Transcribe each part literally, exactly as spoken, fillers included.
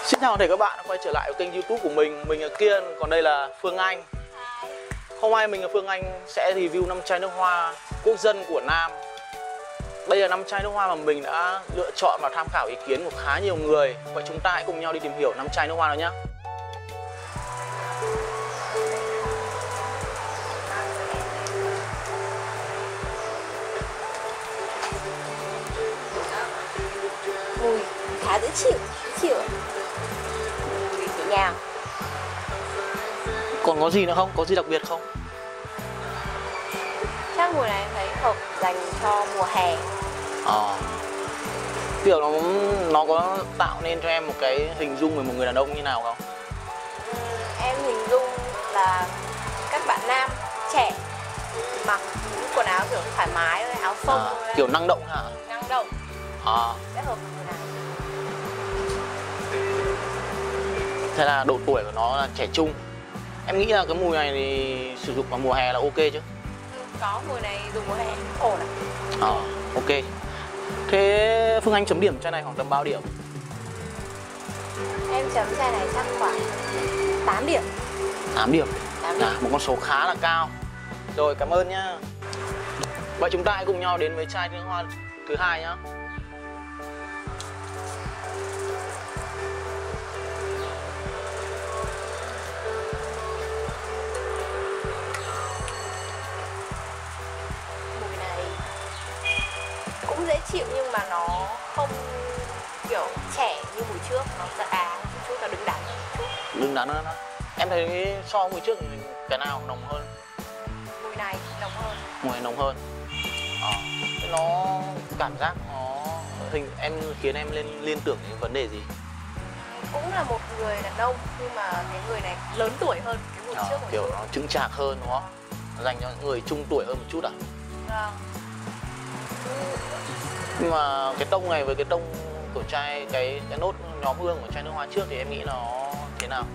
Xin chào toàn thể các bạn đã quay trở lại với kênh YouTube của mình. Mình là Kiên, còn đây là Phương Anh. Hôm nay mình và Phương Anh sẽ review năm chai nước hoa quốc dân của Nam. Đây là năm chai nước hoa mà mình đã lựa chọn và tham khảo ý kiến của khá nhiều người. Vậy chúng ta hãy cùng nhau đi tìm hiểu năm chai nước hoa đó nhé. Mùi khá dễ chịu, dễ chịu. Mùi nhẹ nhàng. Còn có gì nữa không? Có gì đặc biệt không? Chắc mùi này em thấy hợp dành cho mùa hè. À, kiểu nó nó có tạo nên cho em một cái hình dung về một người đàn ông như nào không? Uhm, em hình dung là các bạn nam trẻ mặc những quần áo kiểu thoải mái, áo phông, À, kiểu năng động hả? năng động. À, Rất hợp mùi này. thế là độ tuổi của nó là trẻ trung. Em nghĩ là cái mùi này thì sử dụng vào mùa hè là ok chứ? Có, mùi này dùng mùa hè ổn ạ. À, ok. Thế Phương Anh chấm điểm chai này khoảng tầm bao điểm? Em chấm chai này chắc khoảng tám điểm. tám điểm. tám điểm. À, một con số khá là cao. Rồi, cảm ơn nhá. Vậy chúng ta hãy cùng nhau đến với chai nước hoa thứ hai nhá. Mùi này cũng dễ chịu nhưng mà nó không kiểu trẻ như mùi trước, nó sẽ à một chút, nó đứng đắn hơn một chút. Đứng đắn hơn á. Em thấy so với mùi trước thì cái nào nồng hơn? Mùi này nồng hơn. Mùi này nồng hơn. À, thế nó cảm giác nó hình em khiến em lên liên tưởng đến vấn đề gì? Cũng là một người đàn ông nhưng mà cái người này lớn tuổi hơn cái mùi À, trước một kiểu chút. nó chững chạc hơn đúng không? Nó dành cho những người trung tuổi hơn một chút à? Vâng. Nhưng mà cái tông này với cái tông của chai cái cái nốt nhóm hương của chai nước hoa trước thì em nghĩ nó thế nào?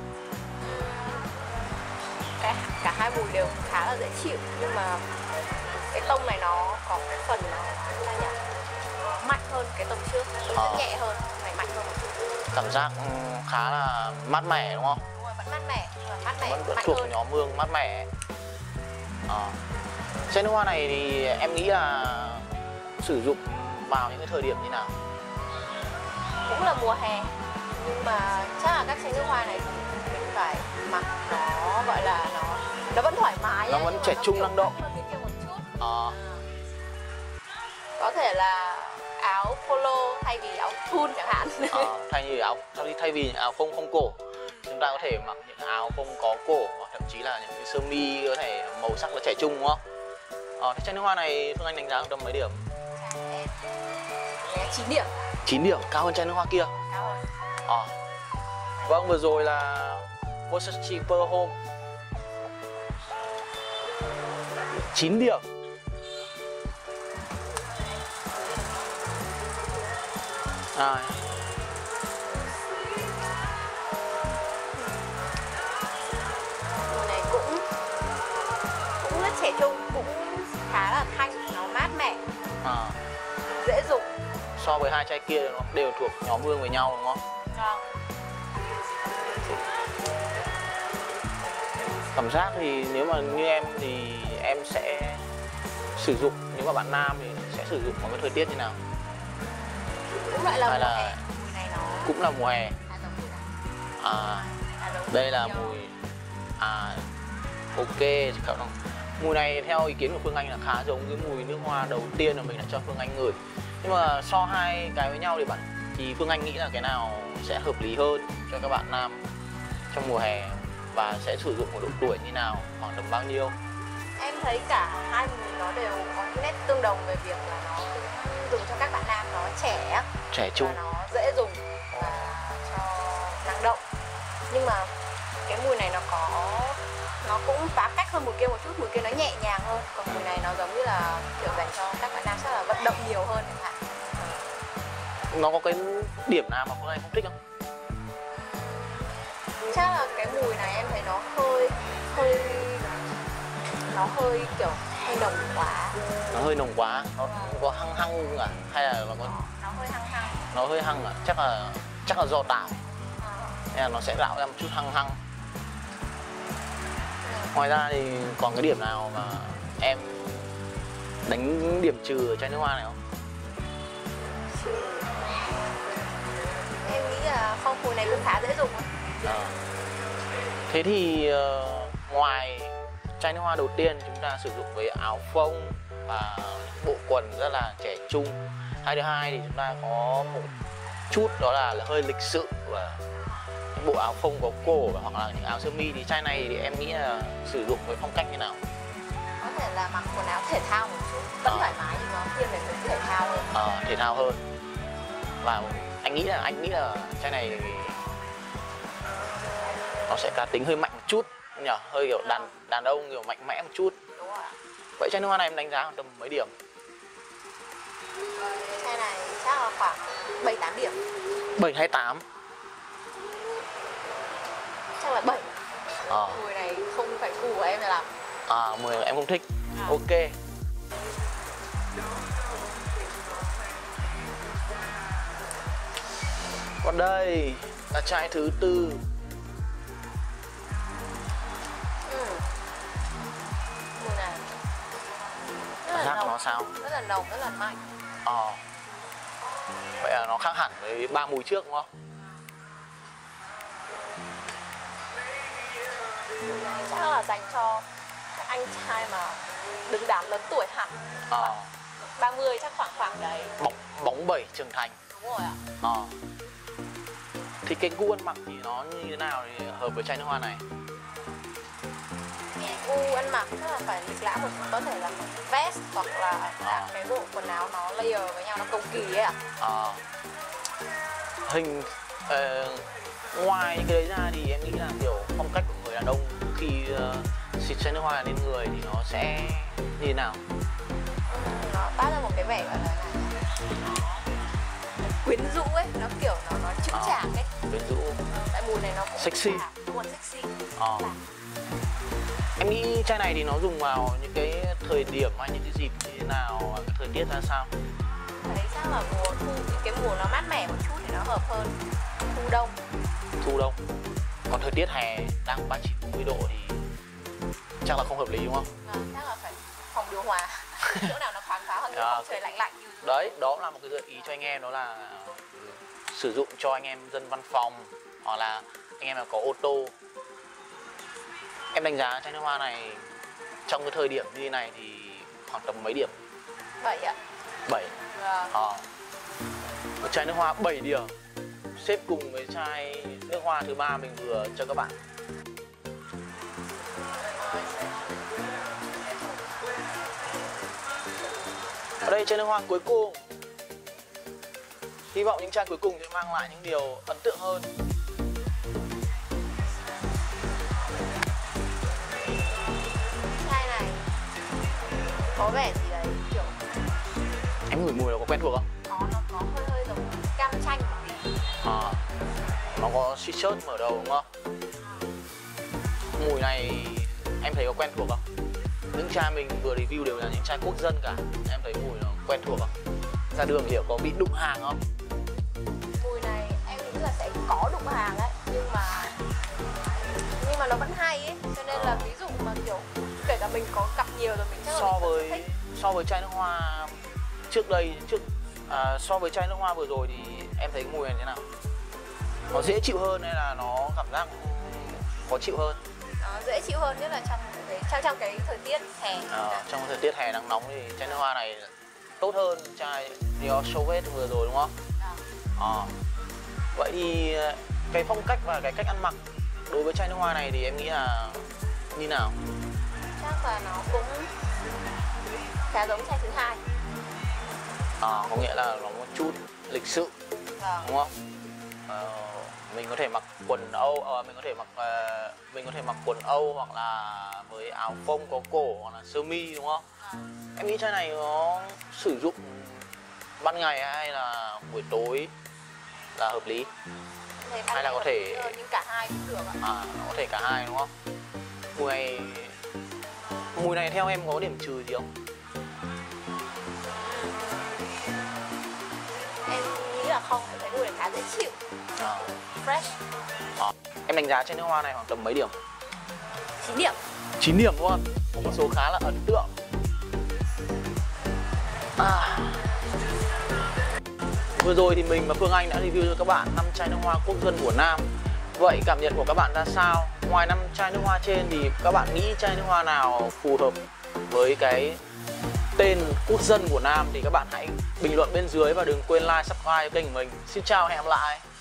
Cái, cả hai mùi đều khá là dễ chịu nhưng mà cái tông này nó có cái phần nó sao nhỉ? Nó mạnh hơn cái tông trước, tông À. trước nhẹ hơn, này mạnh hơn một chút. Cảm giác khá là mát mẻ đúng không? Đúng rồi, vẫn mát mẻ, vẫn mát mẻ, Vẫn mạnh thuộc hơn. nhóm hương mát mẻ. À. Chai nước hoa này thì em nghĩ là sử dụng vào những cái thời điểm như nào? Cũng là mùa hè nhưng mà chắc là các chai nước hoa này thì mình phải mặc nó gọi là nó nó vẫn thoải mái, Nó ấy, vẫn nhưng mà trẻ trung kiểu năng động. hơn cái kia một chút. À. Có thể là áo polo thay vì áo thun chẳng hạn. À, thay vì áo thay vì những áo phông không cổ, chúng ta có thể mặc những áo phông có cổ hoặc thậm chí là những cái sơ mi có thể màu sắc nó trẻ trung đúng không? À, thế chai nước hoa này Phương Anh đánh giá tầm mấy điểm? chín điểm. chín điểm, cao hơn chai nước hoa kia. Cao hơn. À. Vâng, vừa rồi là Versace Pearl Home chín điểm. À. Mùi này cũng cũng rất trẻ trung, cũng khá là thanh, nó mát mẻ, À. dễ dùng. So với hai chai kia nó đều thuộc nhóm hương với nhau đúng không? Vâng. Cảm giác thì nếu mà như em thì em sẽ sử dụng, nếu mà bạn nam thì sẽ sử dụng vào cái thời tiết như nào? Cũng lại là Hay mùa là- hè. Mùi này nó Cũng là mùa hè. khá giống mùi này. À, Khá giống đây là nhau. mùi. À, ok. Mùi này theo ý kiến của Phương Anh là khá giống cái mùi nước hoa đầu tiên mà mình đã cho Phương Anh ngửi. Nhưng mà so hai cái với nhau thì bạn thì Phương Anh nghĩ là cái nào sẽ hợp lý hơn cho các bạn nam trong mùa hè và sẽ sử dụng ở độ tuổi như nào, khoảng tầm bao nhiêu? Em thấy cả hai mùi nó đều có những nét tương đồng về việc là nó cũng dùng cho các bạn nam, nó trẻ, Trẻ trung. và nó dễ dùng và cho năng động. Nhưng mà cái mùi này nó có nó cũng phá cách hơn mùi kia một chút, mùi kia nó nhẹ nhàng hơn, còn mùi này nó giống như là kiểu dành cho các bạn nam chắc là vận động nhiều hơn chẳng hạn. Nó có cái điểm nào mà Phương Anh không thích không? Chắc là cái mùi này em thấy nó hơi hơi nó hơi kiểu hơi nồng quá. Nó hơi nồng quá, nó có hăng hăng không à? Hay là nó có Nó hơi hăng hăng. nó hơi hăng à? Chắc là chắc là do tạo. nên là nó sẽ tạo ra một chút hăng hăng. Ngoài ra thì còn cái điểm nào mà em đánh điểm trừ ở chai nước hoa này không? Em nghĩ là không, mùi này cũng khá dễ dùng ấy. À. Thế thì uh, ngoài chai nước hoa đầu tiên chúng ta sử dụng với áo phông và bộ quần rất là trẻ trung. Hai thứ hai thì chúng ta có một chút đó là hơi lịch sự và những bộ áo phông có cổ hoặc là những áo sơ mi, thì chai này thì em nghĩ là sử dụng với phong cách như nào? Có thể là mặc quần áo thể thao một chút, vẫn à. thoải mái nhưng nó thiên về phần thể thao hơn. À, thể thao hơn. Và anh nghĩ là anh nghĩ là chai này nó sẽ cá tính hơi mạnh một chút nhỉ, hơi kiểu đàn đàn ông kiểu mạnh mẽ một chút. Đúng rồi. Vậy chai nước hoa này em đánh giá khoảng tầm mấy điểm? Chai này chắc là khoảng bảy tám điểm. Bảy hay tám? Chắc là bảy. À. Mùi này không phải gu của em là. À, mùi em không thích. À. Ok. Còn đây là chai thứ tư. Ừ. Mùi này rất là Giác nồng, nó sao? rất là nồng, rất là mạnh. Ờ. À. Vậy là nó khác hẳn với ba mùi trước đúng không? Mùi này chắc là dành cho các anh trai mà đứng đắn lớn tuổi hẳn. Ờ. À. ba mươi chắc khoảng khoảng đấy. Bóng bóng bẩy trưởng thành. Đúng rồi ạ. Ờ. À. Thì cái gu ăn mặc thì nó như thế nào thì hợp với chai nước hoa này? Gu ăn mặc chắc là phải lịch lãm một chút, có thể là một vest hoặc là à. cái bộ quần áo nó layer với nhau, nó cầu kỳ ấy ạ. À. Hình uh, ngoài những cái đấy ra thì em nghĩ là kiểu phong cách của người đàn ông khi uh, xịt chai nước hoa lên người thì nó sẽ như thế nào? Nó tác ra một cái vẻ gọi là quyến rũ ấy, nó kiểu nó nó chững à, chạc ấy. Quyến rũ. Tại mùi này nó cũng sexy. Đúng rồi, sexy. À. Em nghĩ chai này thì nó dùng vào những cái thời điểm hay những cái dịp như thế nào, cái thời tiết ra sao? Ở đấy chắc là mùa thu, cái mùa nó mát mẻ một chút thì nó hợp hơn. Thu đông. Thu đông. Còn thời tiết hè đang ba mươi chín bốn mươi độ thì chắc là không hợp lý đúng không? À, chắc là phải phòng điều hòa. Chỗ nào nó thoáng thoáng hơn, à, không trời lạnh lạnh như đấy, đó là một cái gợi ý cho anh em, đó là sử dụng cho anh em dân văn phòng hoặc là anh em nào có ô tô. Em đánh giá chai nước hoa này trong cái thời điểm như thế này thì khoảng tầm mấy điểm? Bảy ạ. Bảy. À. À. Một chai nước hoa bảy điểm xếp cùng với chai nước hoa thứ ba mình vừa cho các bạn. Ở đây chai nước hoa cuối cùng. Hy vọng những chai cuối cùng sẽ mang lại những điều ấn tượng hơn. Chai này có vẻ gì đấy kiểu. Em ngửi mùi nó có quen thuộc không? Có, nó có hơi hơi giống cam chanh một tí. À, nó có sweatshirt mở đầu đúng không? Mùi này em thấy có quen thuộc không? Những chai mình vừa review đều là những chai quốc dân cả. Em thấy mùi nó quen thuộc không? Ra đường thì có bị đụng hàng không? Mùi này em nghĩ là sẽ có đụng hàng ấy, nhưng mà nhưng mà nó vẫn hay ấy, cho nên là ví dụ mà kiểu kể cả mình có gặp nhiều rồi mình chắc là so mình với thích. so với chai nước hoa trước đây trước à, so với chai nước hoa vừa rồi thì em thấy mùi này thế nào? Nó dễ chịu hơn hay là nó cảm giác khó chịu hơn? Nó dễ chịu hơn, nhất là trong cái trong, trong cái thời tiết hè. À, trong thời tiết hè nắng nóng thì chai nước hoa này tốt hơn chai Dior Sauvage vừa rồi đúng không? À. Vậy thì cái phong cách và cái cách ăn mặc đối với chai nước hoa này thì em nghĩ là như nào? Chắc là nó cũng khá giống chai thứ hai. À, có nghĩa là nó một chút lịch sự, vâng. Đúng không? À, mình có thể mặc quần Âu, à, mình có thể mặc uh, mình có thể mặc quần Âu hoặc là với áo phông có cổ hoặc là sơ mi đúng không? À. Em nghĩ chai này nó sử dụng ban ngày hay là buổi tối là hợp lý? Hay là có thể rồi, nhưng cả hai cũng được ạ. À, nó có thể cả hai đúng không? Mùi này mùi này theo em có điểm trừ gì không? Em nghĩ là không, em thấy mùi này khá dễ chịu. À. fresh. À. Em đánh giá chai nước hoa này khoảng tầm mấy điểm? chín điểm. chín điểm luôn, một con số khá là ấn tượng. À. Vừa rồi thì mình và Phương Anh đã review cho các bạn năm chai nước hoa quốc dân của Nam. Vậy cảm nhận của các bạn ra sao? Ngoài năm chai nước hoa trên thì các bạn nghĩ chai nước hoa nào phù hợp với cái tên quốc dân của Nam thì các bạn hãy bình luận bên dưới và đừng quên like, subscribe kênh của mình. Xin chào, hẹn gặp lại.